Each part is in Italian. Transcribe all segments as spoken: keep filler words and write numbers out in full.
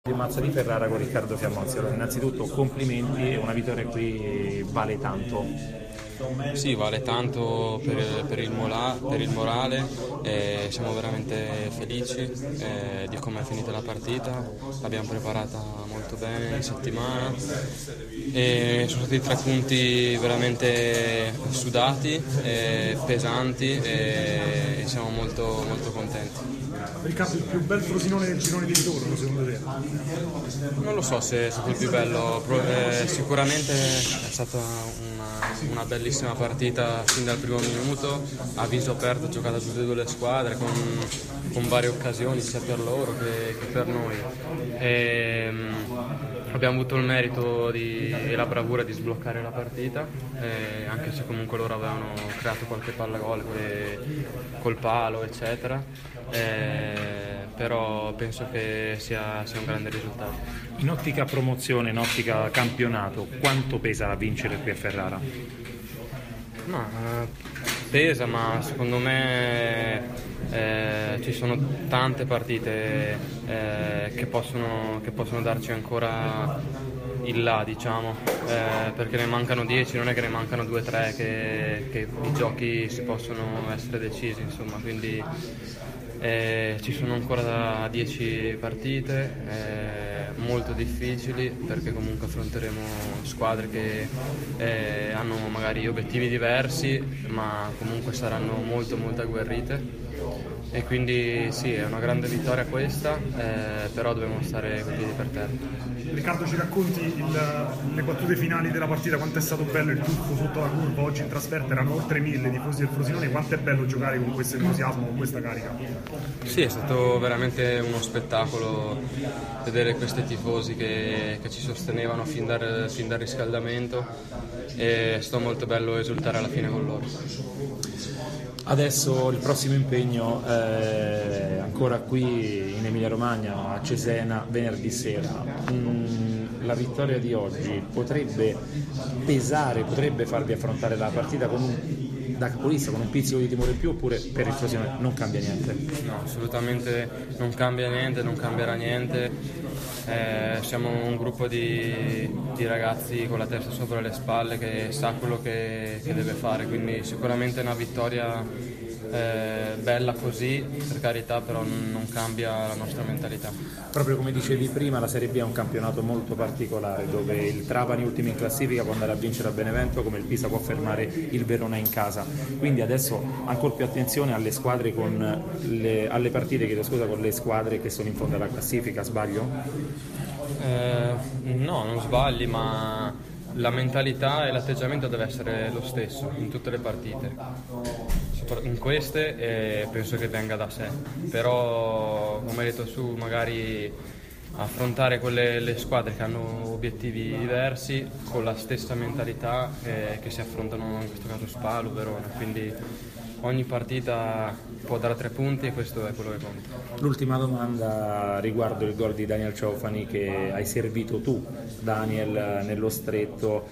Di Mazza di Ferrara con Riccardo Fiammozzi. Allora, innanzitutto complimenti, una vittoria qui vale tanto. Sì, vale tanto per, per, il, mola, per il morale, eh, siamo veramente felici eh, di come è finita la partita, l'abbiamo preparata molto bene in settimana e sono stati tre punti veramente sudati, eh, pesanti e siamo molto, molto contenti. Riccardo, il più bel Frosinone del girone di ritorno secondo te? Non lo so se è stato il più bello, eh, sicuramente è stata una, una bellissima partita fin dal primo minuto, a viso aperto, giocata tutte e due le squadre con, con varie occasioni sia per loro che, che per noi. E, abbiamo avuto il merito di, e la bravura di sbloccare la partita, eh, anche se comunque loro avevano creato qualche palla gol col palo eccetera. Eh, però penso che sia, sia un grande risultato. In ottica promozione, in ottica campionato, quanto pesa vincere qui a Ferrara? No, pesa, ma secondo me eh, ci sono tante partite eh, che, possono, che possono darci ancora il là, diciamo, eh, perché ne mancano dieci, non è che ne mancano due o tre che, che i giochi si possono essere decisi, insomma, quindi eh, ci sono ancora dieci partite eh, molto difficili, perché comunque affronteremo squadre che eh, hanno magari obiettivi diversi, ma comunque saranno molto molto agguerrite. E quindi sì, è una grande vittoria questa, eh, però dobbiamo stare con i piedi per terra. Riccardo, ci racconti il, le battute finali della partita, quanto è stato bello il tuffo sotto la curva oggi in trasferta, erano oltre mille tifosi del Frosinone, quanto è bello giocare con questo entusiasmo, con questa carica? Sì, è stato veramente uno spettacolo vedere questi tifosi che, che ci sostenevano fin dal, fin dal riscaldamento, e è stato molto bello esultare alla fine con loro. Adesso il prossimo impegno è ancora qui in Emilia Romagna, a Cesena, venerdì sera. Mm, la vittoria di oggi potrebbe pesare, potrebbe farvi affrontare la partita con un, da capolista, con un pizzico di timore in più, oppure per il Frosinone non cambia niente? No, assolutamente non cambia niente, non cambierà niente. Eh, siamo un gruppo di, di ragazzi con la testa sopra le spalle che sa quello che, che deve fare, quindi sicuramente una vittoria eh, bella così, per carità, però non, non cambia la nostra mentalità. Proprio come dicevi prima, la Serie B è un campionato molto particolare, dove il Trapani ultimo in classifica può andare a vincere a Benevento, come il Pisa può fermare il Verona in casa, quindi adesso ancora più attenzione alle squadre con le, alle partite chiedo scusa, con le squadre che sono in fondo alla classifica, sbaglio? Eh, no, non sbagli, ma la mentalità e l'atteggiamento deve essere lo stesso in tutte le partite. In queste eh, penso che venga da sé, però come hai detto su, magari affrontare quelle le squadre che hanno obiettivi diversi con la stessa mentalità eh, che si affrontano in questo caso Spal, Verona, quindi ogni partita può dare tre punti e questo è quello che conta. L'ultima domanda riguardo il gol di Daniel Ciofani che hai servito tu, Daniel, nello stretto.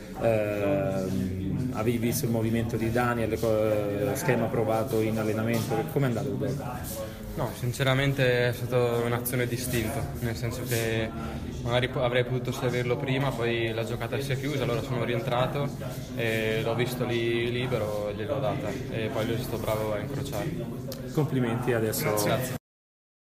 Eh, avevi visto il movimento di Daniel, schema provato in allenamento, come è andato il gol? No, sinceramente è stata un'azione distinta, nel senso che magari avrei potuto servirlo prima, poi la giocata si è chiusa, allora sono rientrato e l'ho visto lì libero e gliel'ho data e poi lui è stato bravo a incrociare. Complimenti, adesso Grazie.